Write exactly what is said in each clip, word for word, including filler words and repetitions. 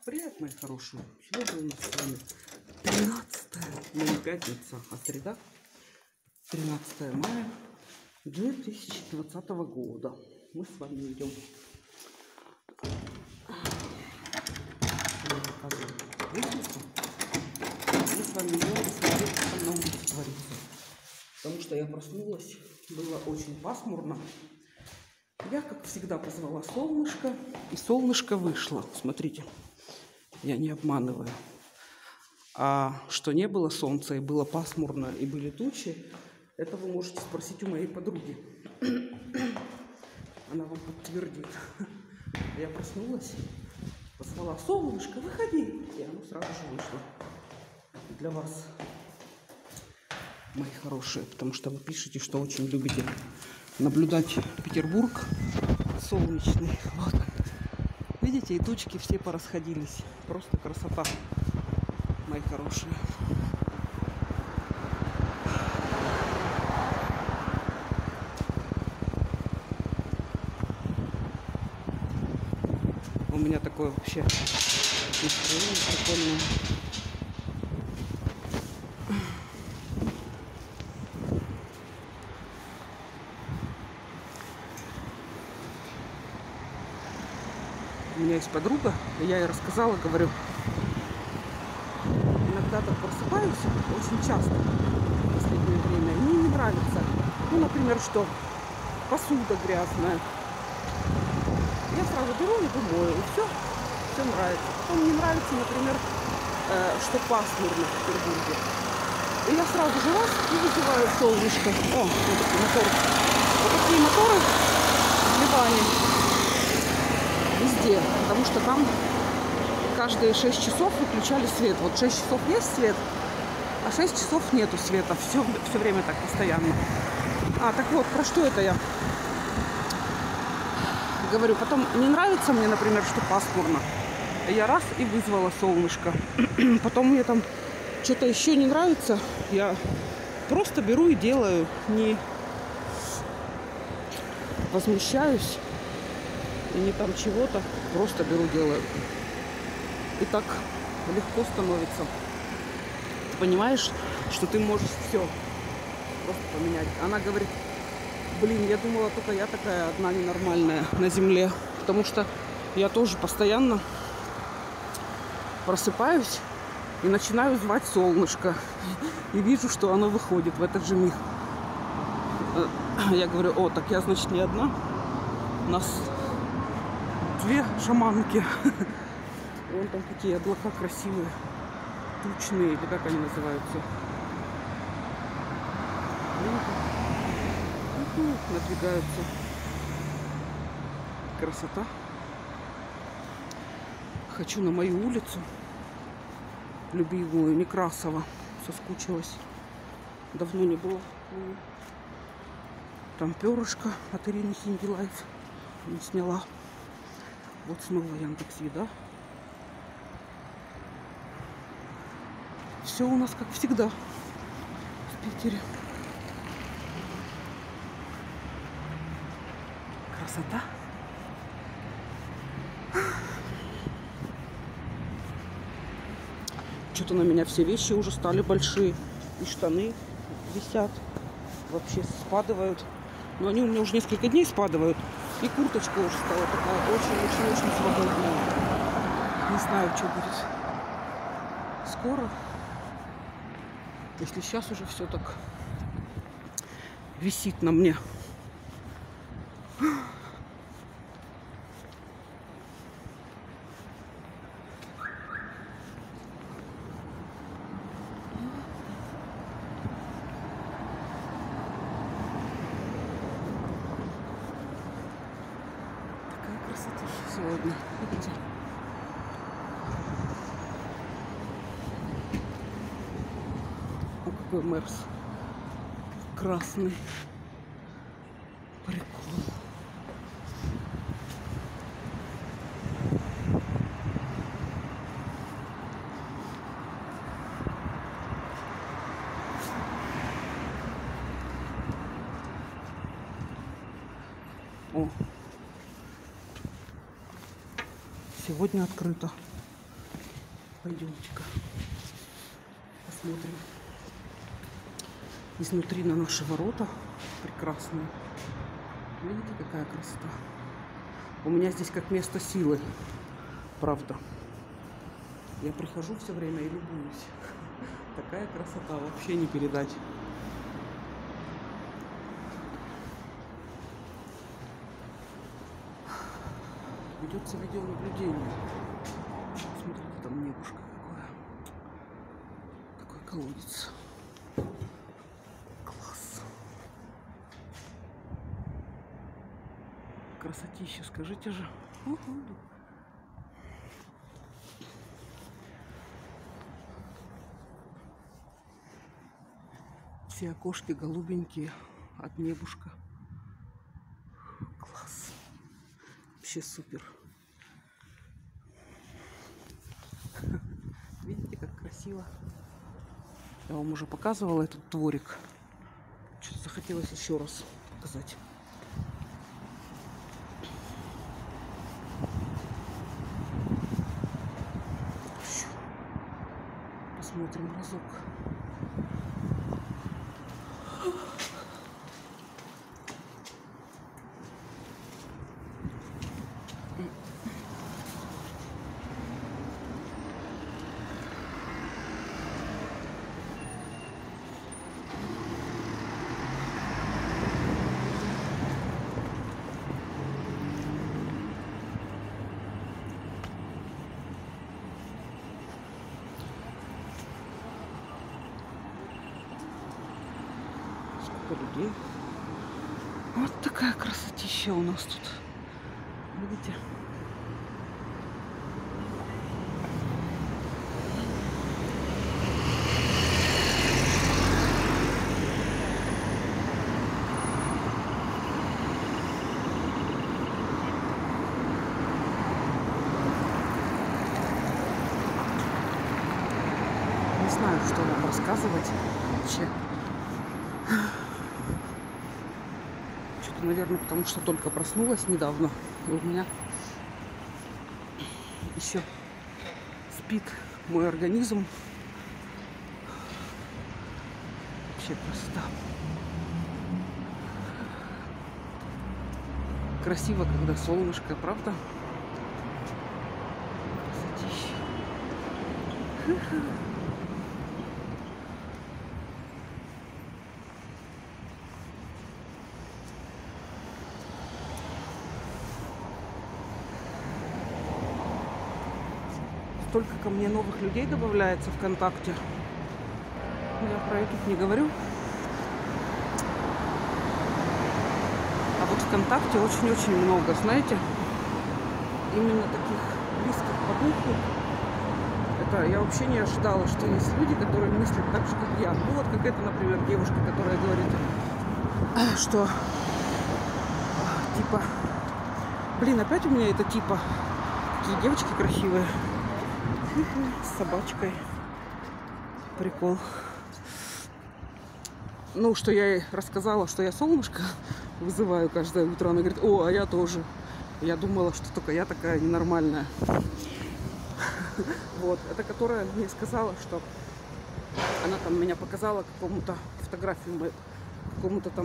Привет, мои хорошие. Сегодня у нас с вами тринадцатое, ну не пятница, а среда, тринадцатое мая две тысячи двадцатого года. Мы с вами идем. Мы с вами идем посмотреть, что там на улице творится. Потому что я проснулась, было очень пасмурно. Я, как всегда, позвала солнышко, и солнышко вышло. Смотрите, я не обманываю. А что не было солнца, и было пасмурно, и были тучи, это вы можете спросить у моей подруги. Она вам подтвердит. Я проснулась, позвала: солнышко, выходи. И оно сразу же вышло. Для вас, мои хорошие, потому что вы пишете, что очень любите наблюдать Петербург солнечный. Вот он. Видите, и тучки все порасходились. Просто красота, мои хорошие. У меня такое вообще настроение прикольное. У меня есть подруга, и я ей рассказала, говорю, иногда так просыпаюсь, очень часто в последнее время, мне не нравится, ну, например, что посуда грязная. Я сразу беру и думаю, и все, все нравится. Потом мне нравится, например, э, что пасмурно в Петербурге. И я сразу же раз и вызываю солнышко. О, вот такие моторы. Вот такие моторы в Ливане. Везде, потому что там каждые шесть часов выключали свет. Вот шесть часов есть свет, а шесть часов нету света. Все, все время так, постоянно. А, так вот, про что это я говорю? Потом не нравится мне, например, что пасмурно. Я раз и вызвала солнышко. Потом мне там что-то еще не нравится. Я просто беру и делаю. Не возмущаюсь. И не там чего-то, просто беру, делаю. И так легко становится. Ты понимаешь, что ты можешь все просто поменять. Она говорит: блин, я думала, только я такая одна ненормальная на земле. Потому что я тоже постоянно просыпаюсь и начинаю звать солнышко. И вижу, что оно выходит в этот же миг. Я говорю: о, так я, значит, не одна. Нас две шаманки. Вон там какие облака красивые, тучные, или как они называются. Надвигаются. Красота. Хочу на мою улицу любимую, Некрасова. Соскучилась. Давно не было. Там перышко от Ирины Хиндилайф не сняла. Вот снова Яндекс.Еда. Все у нас как всегда в Питере. Красота. Что-то на меня все вещи уже стали большие. И штаны висят. Вообще спадывают. Но они у меня уже несколько дней спадывают. И курточка уже стала такая очень-очень-очень свободная. Не знаю, что будет скоро. Если сейчас уже все так висит на мне. Сегодня. Видите? О, какой Мерс красный. Прикол. О. Сегодня открыто. Пойдемте-ка посмотрим изнутри на наши ворота прекрасные. Видите, какая красота. У меня здесь как место силы, правда. Я прихожу все время и любуюсь. Такая красота, вообще не передать. Ведется видеонаблюдение. Смотрите, там небушка какое. Такой колодец. Класс. Красотища, скажите же. Угу. Все окошки голубенькие от небушка. Класс. Вообще супер. Видите, как красиво. Я вам уже показывала этот дворик. Что-то захотелось еще раз показать. Посмотрим разок. Людей. Вот такая красотища у нас тут. Видите? Не знаю, что вам рассказывать вообще. Наверное, потому что только проснулась недавно. И у меня еще спит мой организм. Вообще красота. Красиво, когда солнышко, правда? Красотища. Столько ко мне новых людей добавляется ВКонтакте. Я про YouTube не говорю. А вот ВКонтакте очень-очень много, знаете, именно таких близких по духу. Это я вообще не ожидала, что есть люди, которые мыслят так же, как я. Ну вот как эта, например, девушка, которая говорит, что типа, блин, опять у меня это типа, такие девочки красивые. С собачкой. Прикол. Ну, что я ей рассказала, что я солнышко вызываю каждое утро. Она говорит, о, а я тоже. Я думала, что только я такая ненормальная. Вот. Это которая мне сказала, что она там меня показала какому-то фотографию мою, какому-то там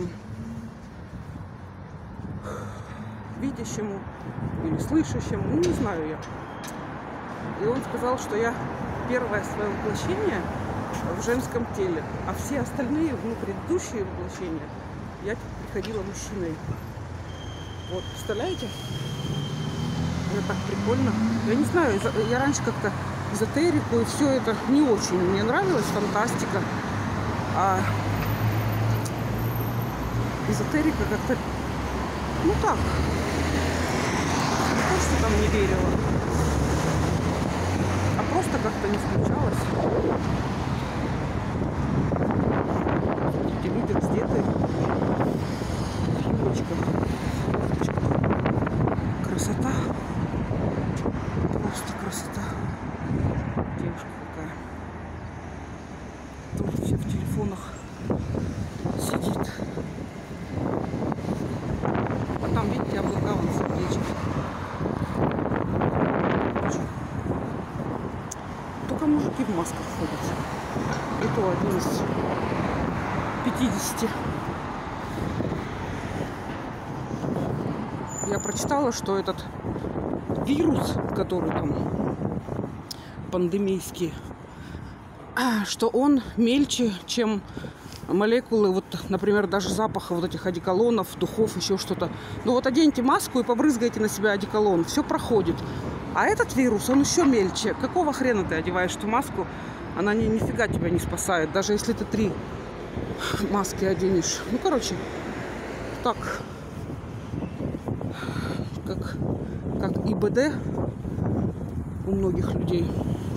видящему или слышащему. Ну, не знаю я. И он сказал, что я первое свое воплощение в женском теле, а все остальные, ну, предыдущие воплощения, я приходила мужчиной. Вот, представляете? Это так прикольно. Я не знаю, я раньше как-то эзотерику и все это не очень мне нравилось, фантастика. А эзотерика как-то, ну так, не то, что там не верила. Просто как-то не включалась. Эти люди раздеты. Фигурочка. Красота. Просто красота. Девушка какая. Тоже все в телефонах сидит. А там, видите, облака вон сердечки. мужики в масках ходят. И то один из пятидесяти. Я прочитала, что этот вирус, который там пандемийский, что он мельче, чем молекулы, вот, например, даже запаха вот этих одеколонов, духов, еще что-то. Ну вот оденьте маску и побрызгайте на себя одеколон, все проходит. А этот вирус, он еще мельче. Какого хрена ты одеваешь эту маску? Она ни, нифига тебя не спасает, даже если ты три маски оденешь. Ну, короче, так, как, как ИБД у многих людей.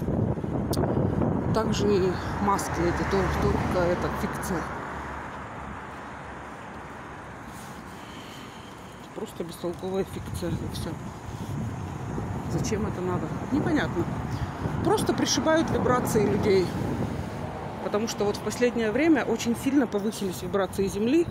Также и маски эти, только, только это фикция. Просто бестолковая фикция, и все. Зачем это надо? Непонятно. Просто пришибают вибрации людей. Потому что вот в последнее время очень сильно повысились вибрации Земли.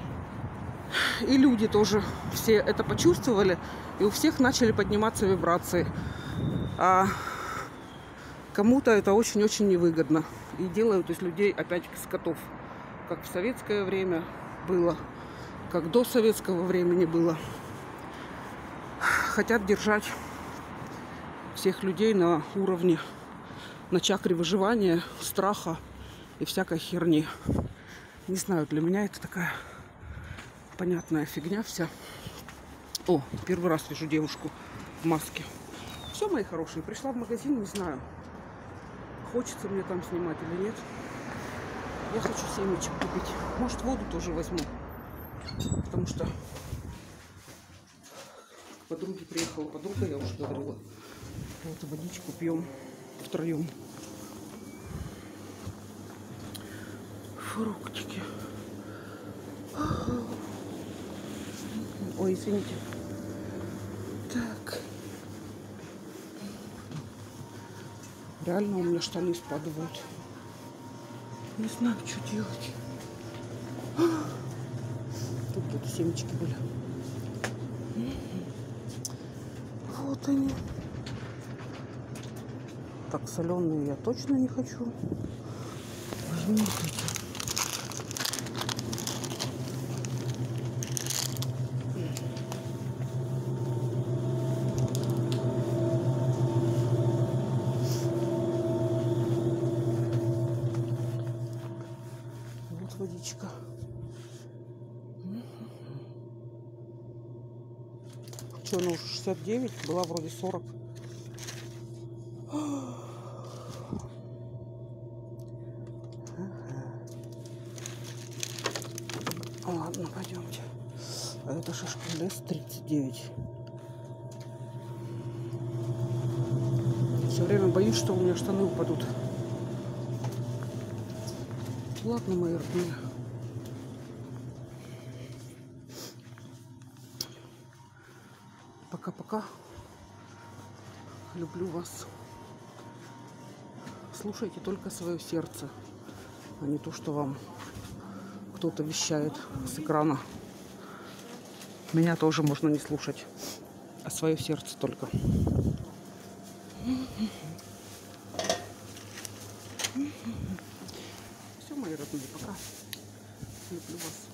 И люди тоже все это почувствовали. И у всех начали подниматься вибрации. А кому-то это очень-очень невыгодно. И делают из людей опять скотов. Как в советское время было. Как до советского времени было. Хотят держать всех людей на уровне, на чакре выживания, страха и всякой херни. Не знаю, для меня это такая понятная фигня вся. О, первый раз вижу девушку в маске. Все, мои хорошие, пришла в магазин, не знаю, хочется мне там снимать или нет. Я хочу семечек купить. Может, воду тоже возьму. Потому что к подруге приехала подруга, я уже говорила. Вот водичку пьем втроем. Фруктики. Ой, извините. Так. Реально у меня штаны спадают. Не знаю, что делать. Тут какие-то семечки были. Вот они. Так, соленые я точно не хочу. Возьму вот эти. Вот водичка. Что, ну шестьдесят девять, была вроде сорок. Ладно, пойдемте. А это шишка лес тридцать девять. Все время боюсь, что у меня штаны упадут. Ладно, мои родные. Пока-пока. Люблю вас. Слушайте только свое сердце, а не то, что вам кто-то вещает с экрана. Меня тоже можно не слушать, а свое сердце только. Все, мои родные, пока. Люблю вас.